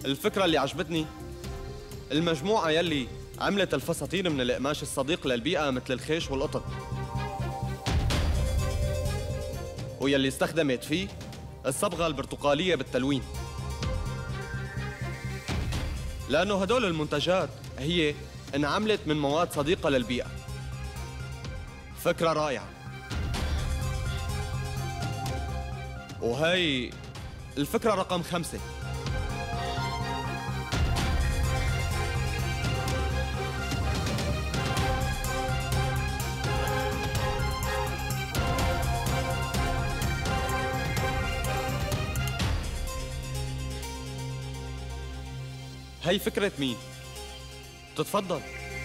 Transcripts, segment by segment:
الفكرة اللي عجبتني المجموعة يلي عملت الفساتين من القماش الصديق للبيئة مثل الخيش والقطن، ويلي استخدمت فيه الصبغة البرتقالية بالتلوين، لأنه هدول المنتجات هي انعملت من مواد صديقة للبيئة. فكرة رائعة. وهي الفكرة رقم 5. هي فكرة مين؟ تتفضل.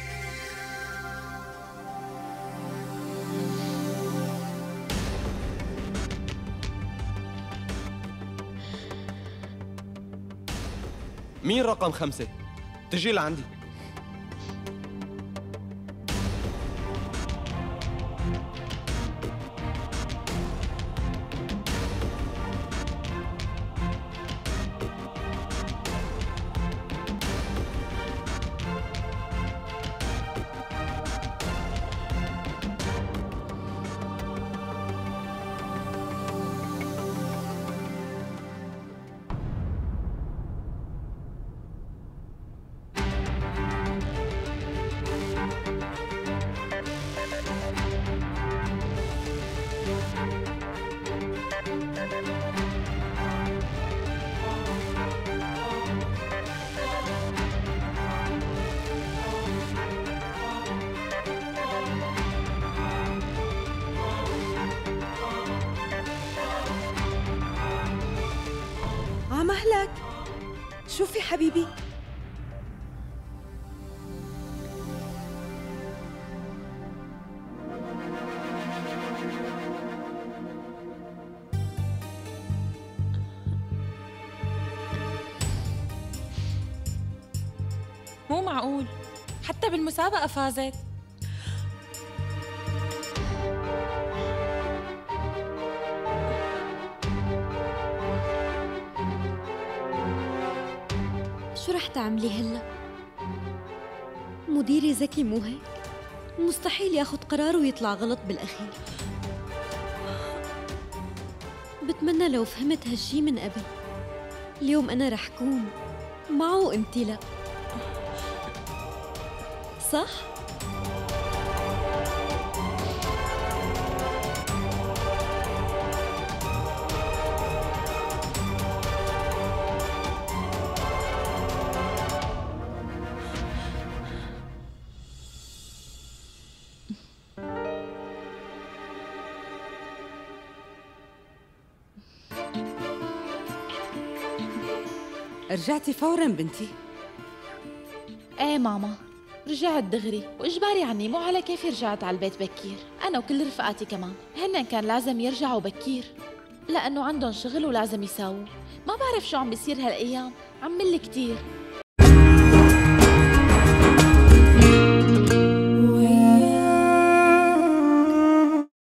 مين رقم 5؟ تجي لعندي. مهلك شوفي حبيبي، مو معقول، حتى بالمسابقة فازت. شو رح تعملي هلا؟ مديري ذكي مو هيك؟ مستحيل ياخد قرار ويطلع غلط بالأخير. بتمنى لو فهمت هالشي من قبل. اليوم أنا رح كون معه وإنتي لا، صح؟ رجعتي فوراً بنتي؟ ايه ماما، رجعت دغري واجباري عني، مو على كيفي رجعت على البيت بكير. انا وكل رفقاتي كمان هن كان لازم يرجعوا بكير لانه عندهم شغل ولازم يساووا. ما بعرف شو عم بيصير هالايام، عم مل كتير.